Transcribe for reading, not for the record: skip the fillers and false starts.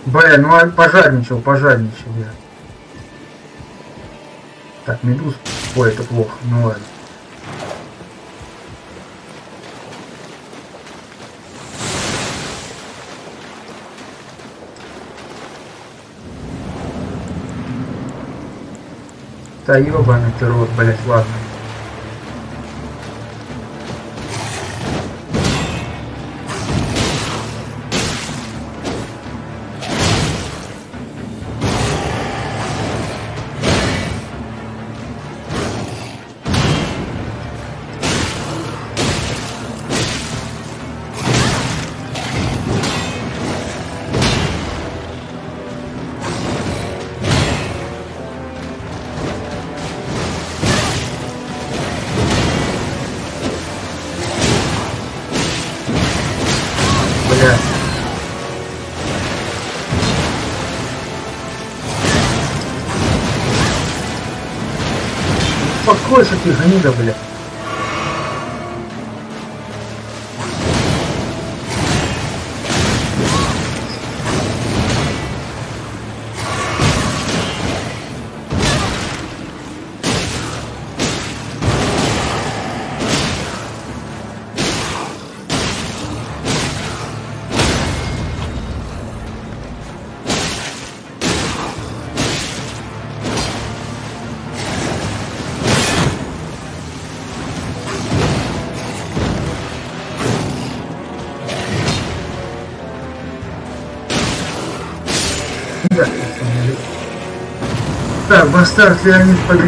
Бля, ну пожадничал я. Так, медуз. Ой, это плохо, ну ладно. Да ёбаный ты рот, блять, ладно. Бля. Успокойся ты, гнида, бля. Так, бастард Леонид победил.